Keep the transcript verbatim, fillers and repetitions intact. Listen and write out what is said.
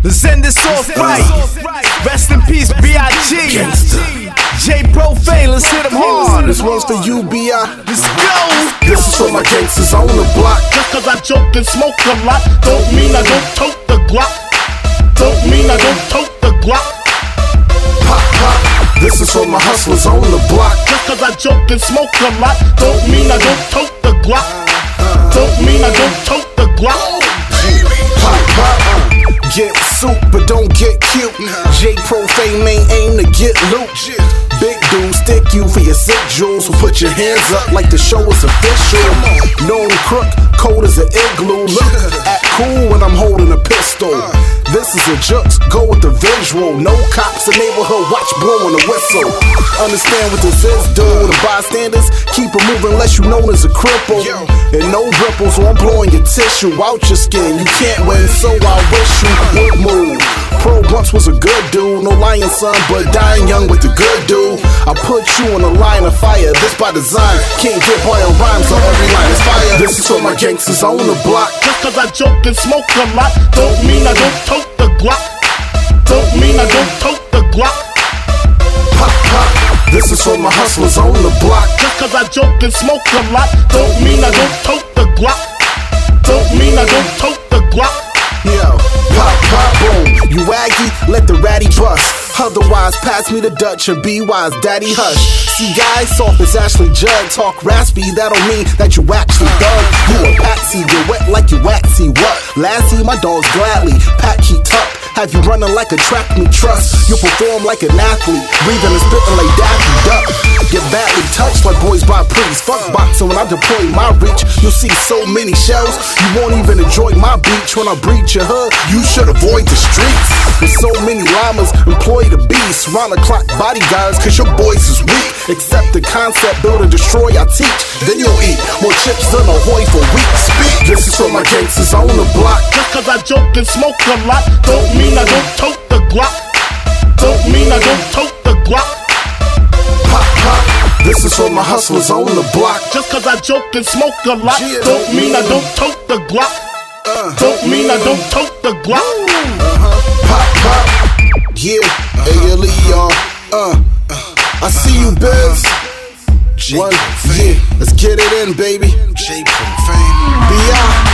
Send this off right. Rest in peace, B I G J Profane, let's hit him hard. This one's for you, B I Let's go. This is for my gangsters on the block. Just cause I joke and smoke a lot, don't mean I don't tote the Glock. Don't mean I don't tote the Glock. Pop, pop. This is for my hustlers on the block. Just cause I joke and smoke a lot, don't mean I don't tote the Glock. Don't mean I don't tote the Glock. Pop, pop. Get soup, but don't get cute. J Profane main aim to get loot. Big dude, stick you for your sick jewels. So put your hands up like the show is official. Known crook, cold as an igloo. Look, act cool when I'm holding a pistol. This is a jux, go with the visual. No cops in neighborhood, watch blowing the whistle. Understand what this is, dude. The bystanders keep it moving unless you known as a cripple. And no ripples, so I'm blowing your tissue out your skin. You can't win, so I wish you would move. Pro once was a good dude, no lying son, but dying young with the good dude. I put you in a line of fire, this by design. Can't get boy on rhymes, so every line is fire. This is for my gangsters on the block. Just cause I joke and smoke a lot, don't mean I don't tote the Glock. Don't mean I don't tote the Glock. Pop, pop. This is for my hustlers on the block. Just cause I joke and smoke a lot, don't mean I don't tote the Glock. Don't mean I don't tote the Glock. Yo, pop, pop, boom. You waggy, let the ratty bust. Otherwise, pass me the Dutch and be wise, daddy hush. See guys, soft as Ashley Judd, talk raspy, that don't mean that you actually thug. You a patsy, you're wet like you waxy, what? Lassie, my dogs gladly, pack heat up. Have you running like a track me trust? You perform like an athlete, breathing and spitting like Daffy Duck. Get badly touched like boys by priests. Fuck boxing when I deploy my reach. You'll see so many shells, you won't even enjoy my beach. When I breach your hood, you should avoid the streets. With so many llamas, employ the beast. Round the clock bodyguards, cause your boys is weak. Accept the concept, build and destroy, I teach. Then you'll eat more chips than a hoy for weeks. Speak. This is for my gangsters on the block. Just cause I joke and smoke a lot, don't mean I don't tote the Glock. Don't mean I don't tote the Glock. Pop, pop. This is for my hustlers on the block. Just cause I joke and smoke a lot, don't mean I don't tote the Glock. Don't mean I don't tote the Glock. Uh-huh. Pop, pop. Yeah, hey, uh, y'all. Uh, I see you, Biz. One, yeah, let's get it in, baby. J Profane. B I